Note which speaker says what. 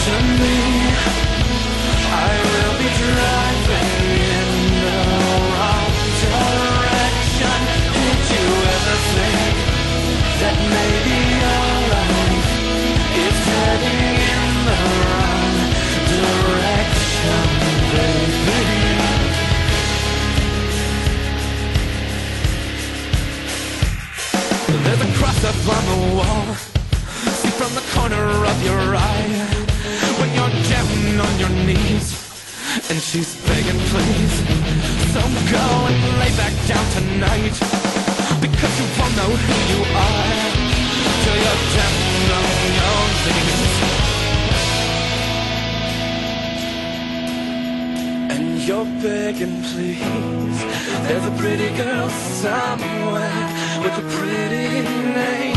Speaker 1: to me. I will be driving in the wrong direction. Did you ever think that maybe your life is heading in the wrong direction, baby? There's a cross up on the wall, see from the corner of your eye, when you're down on your knees and she's begging please. So go and lay back down tonight, because you won't know who you are till you're down on your knees. And you're begging please. There's a pretty girl somewhere with a pretty name.